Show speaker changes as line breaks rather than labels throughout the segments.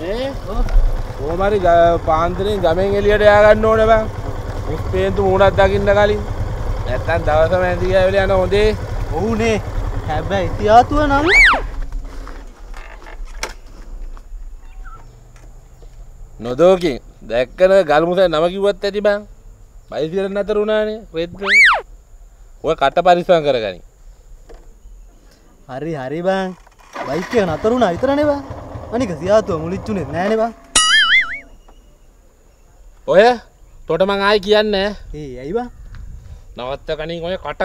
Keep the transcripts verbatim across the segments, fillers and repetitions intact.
නේ කොහොමරි පාන්දරෙන් ගමෙන් එළියට යා ගන්න ඕනේ බං. මුස්පේන්තු මූණක් දකින්න කලින්. නැත්තම් දවසම ඇඳි ගාවිල යන හොඳේ.
ඔව්නේ. හැබැයි තියාතුව නම්
නොදෝකින් දැක්කන ගල්මුසේ නම කිව්වත් ඇති බං. බයිසිකලෙන් නතර වුණානේ රෙද්ද. ඔය කට පරිස්සම් කරගනි.
හරි හරි බං. බයික් එක නතර වුණා විතරනේ බං. අනික සියාතුව මුලිච්චුනේ නෑනේ බං.
ඔය තොට මං ආයි කියන්නේ.
ඒ ඇයි බං?
නවත්ත කණින් ඔය කට.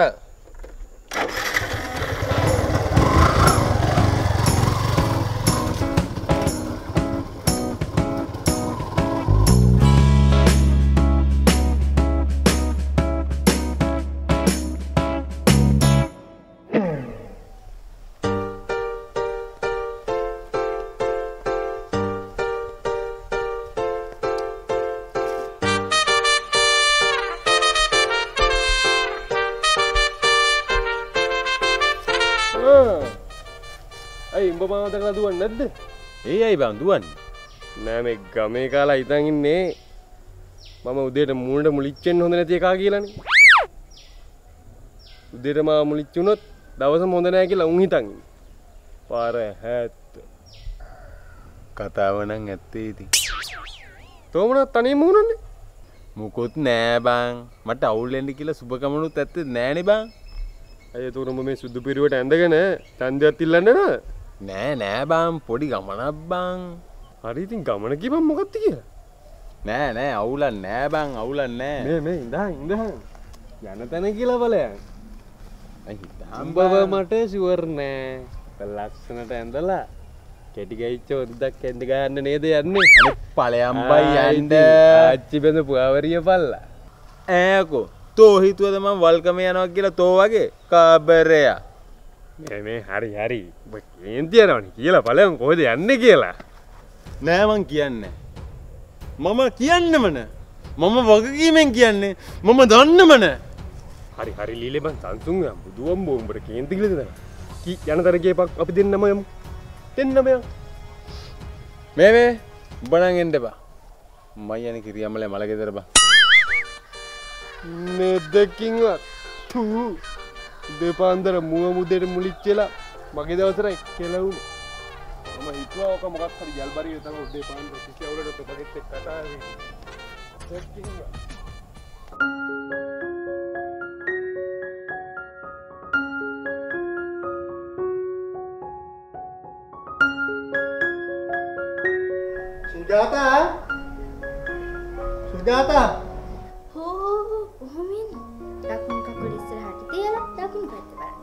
මාතකලා දුවන්නේ නැද්ද?
ඒ අය බං දුවන්නේ.
නෑ මේ ගමේ කාලා හිතන් ඉන්නේ මම උදේට මූණට මුලිච්චෙන්න හොඳ නැති එකා කියලානේ. උදේට මම මුලිච්චුනොත් දවසම හොඳ නෑ කියලා උන් හිතන් ඉන්නේ. පාර හැත්.
කතාව නම් ඇත්තේ ඉතින්.
තෝමන තනියම වුණන්නේ?
මුකුත් නෑ බං. මට අවුල් වෙන්න කියලා සුබ කමනුත් ඇත්තේ නෑනේ බං.
අය තෝරම මේ සුදු පිරුවට ඇඳගෙන ඡන්දයක් ඉල්ලන්නේ නෑ.
නෑ නෑ බං පොඩි ගමනක් බං.
හරි ඉතින් ගමන කිව්වම මොකක්ද කියලා?
නෑ නෑ අවුලක් නෑ බං අවුලක් නෑ.
මේ මේ ඉඳන් ඉඳන් යන තැන කියලා බලයන්.
අයි
හම්බව මට ෂුවර් නෑ. ලක්ෂණට ඇඳලා කැටි ගයිච්ච ඔද්දක් ඇඳ ගන්න නේද යන්නේ?
අනේ ඵලයන් බයි යන්න.
ආච්චි බඳ පුවවරිය පල්ලා.
ඈකෝ තෝ හිතුවද මම වල්කම යනවා කියලා තෝ වගේ කාබරයා.
මේ මේ හරි හරි ඔබ කේන්ති යනවනේ කියලා බලමු කොහෙද යන්නේ කියලා.
නෑ මං කියන්නේ. මම කියන්නෙම නෑ. මම වගකීමෙන් කියන්නේ මම දන්නෙම නෑ.
හරි හරි ලීලේ බං සංසුන් බුදුවම් බොම්බර කේන්ති කියලා දෙනවා. කි යනතර ගියපක් අපි දෙන්නම යමු. දෙන්නම යමු.
මේ මේ උඹ නම් එන්න එපා. මම යන්නේ කිරියම්මලේ මල ගෙදර බං.
නෙදකින්වත් තු දෙපාන්දර මුව මුදේට මුලිච්චලා මගේ දවසට කෙලවුනේ. මම හිතුවා ඔක මොකක් හරි ජල්බරිය තමයි දෙපාන්දර කිසිවුරට තොපගෙත් එක්ක කතා වෙන්නේ. දෙකින්වත්
සුජාතා සුජාතා
හෝ කොහොමින් දකුණු කකුල ඉස්සරහට තියලා දකුණු පැත්ත බලන්න.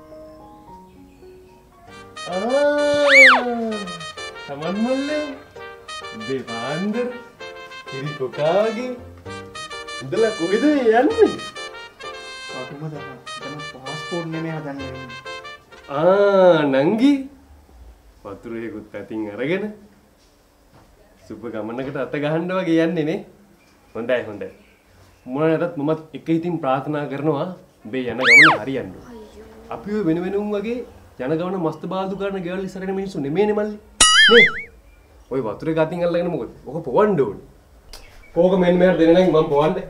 ආ සමන් මල්ලේ දෙපාන්දර කිරි කොකාගේ ඉඳලා කොහෙද යන්නේ?
කටුම දා දැන් පාස්පෝර්ට් නෙමෙයි හදන්නේ.
ආ නංගි වතුරේකුත් අතින් අරගෙන සුප ගමනකට අත ගහන්න වගේ යන්නේ නේ. හොඳයි හොඳයි. මොන නැතත් මමත් එක හිතින් ප්‍රාර්ථනා කරනවා මේ යන ගමන හරියන්න. අපි ඔය වෙන වෙනුම් වගේ යන ගමන මස්ත බාල්දු කරන ගෙවල් ඉස්සරගෙන මිනිස්සු නෙමෙයිනේ මල්ලි. නේ. ඔය වතුරේ ගතින් අල්ලගෙන මොකද? ඔක පොවන්න ඕනේ. කෝක මෙන්න මෙහෙර දෙන්න නම් මම පොවන්නේ.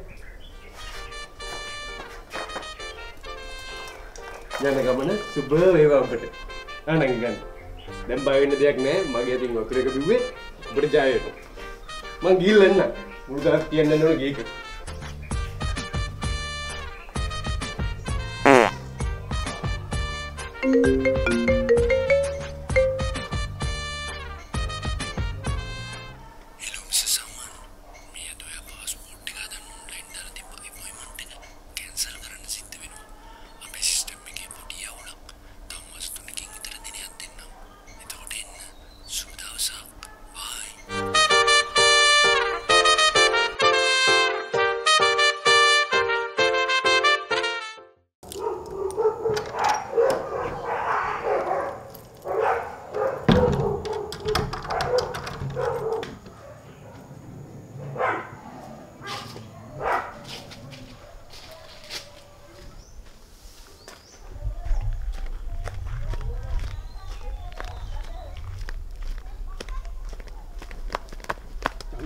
යන ගමන සුබ වේවා අපිට. ආ නංගි ගන්න. දැන් බය වෙන්න දෙයක් නැහැ. මගේ අතින් වතුරේක බිව්වේ ඔබට ජය වේවා. මං ගිහිල්ලා එන්න. මුළු දවස් කියන්න ඕනේ ගේක.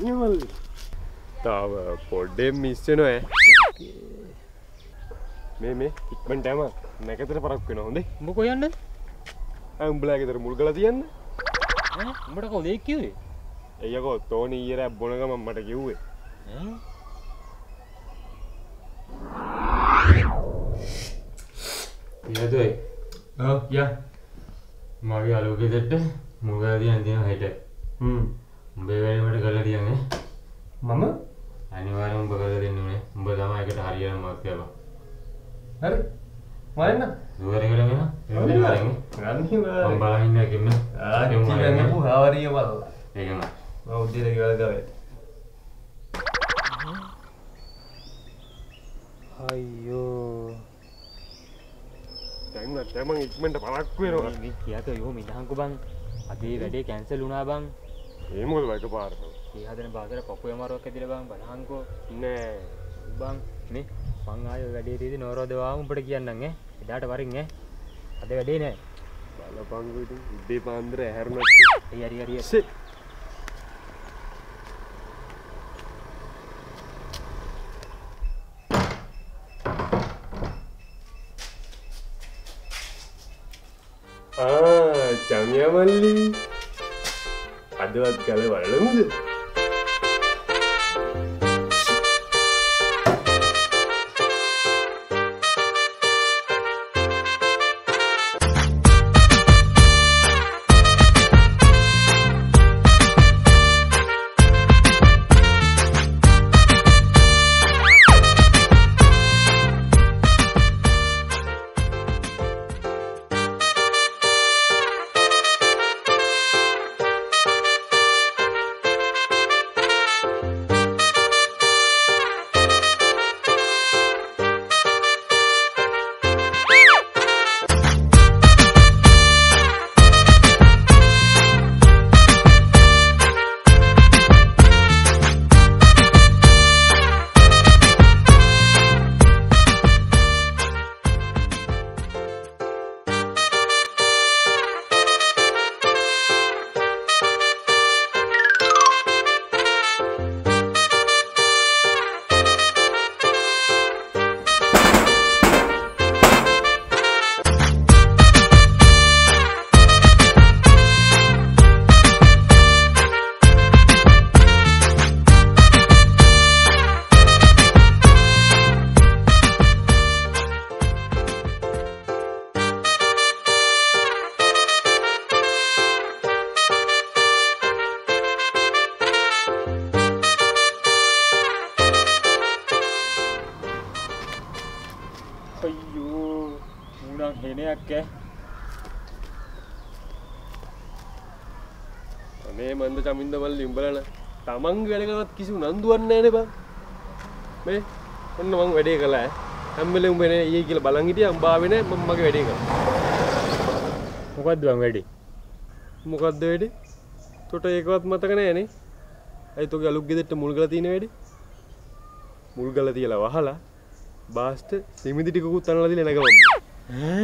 මල්ලි. තාම පොඩ්ඩෙන් මිස් වෙනවා ඈ. මේ මේ ඉක්මනට යම නැකතට පරක් වෙනවා හොඳේ.
උඹ කොහෙ යන්නද?
ආ උඹලා ගෙදර මුල් ගලා තියන්න.
ඈ උඹට කවුද ඒක කිව්වේ?
එයකෝ තෝනි ඊයර බොන ගමන් මට කිව්වේ.
ඈ ඊයදොයි. ඔව් යා. මගේ අලුගේ දෙට්ට මුල් ගලා තියන් තියෙන හිට. හ්ම්. උඹේ වැඩේ මට කරලා තියන්නේ.
මම
අනිවාර්යෙන් උඹ කරලා දෙන්න ඕනේ. උඹ තමයි ඒකට හරියටම මත් කරපන්.
හරි. මරන්න.
දුවරේ ගලම එනවා. එන්නේ වරෙන්.
ගන්නේ
මම බලන් ඉන්නේ කින්න.
ආ ටිකක් නපු හාවරිය බලලා.
ඒකම.
මම උදේට ගෙවල් ගාවේ.
අයියෝ.
දැන් නම් මම ඉක්මනට පරක් වෙනවා.
මේ කියාතෝ යෝ මිදහන්කෝ බං. අදේ වැඩේ කැන්සල් වුණා බං.
ඒ මොකද වයික පාරට.
ඒ හදන බාසර පපුව යමාරුවක් ඇදිලා බං බලහන්කෝ.
නෑ.
බං මේ මං ආයේ වැඩේ තීදි නෝරෝද වාම උඹට කියන්නම් ඈ. එදාට වරින් ඈ. අද වැඩේ නෑ.
බලපං උඩින් උදේ පාන්දර ඇහැරුණත්.
ඒ හරි හරි.
ආ චමියා මල්ලි. අදවත් කල වලමුද? මේ මන්ද චමින්ද මල්ලි උඹලන තමන්ගේ වැඩ කරනවත් කිසි උනන්දුවක් නැහැ නේ බං. මේ ඔන්න මං වැඩේ කළා. හැම වෙලෙම උඹ එනේ ඊයේ කියලා බලන් හිටියා උඹ ආවේ නැහැ මම මගේ වැඩේ කළා.
මොකද්ද බං වැඩේ?
මොකද්ද වැඩේ? තොට ඒකවත් මතක නැහැ නේ. අයි තෝගේ අලුත් ගෙදරට මුල් ගලා තියෙන වැඩේ. මුල් ගලා තියලා වහලා බාස්ට සිමිදි ටිකකුත් අනලා දීලා නැගවන්න.
ඈ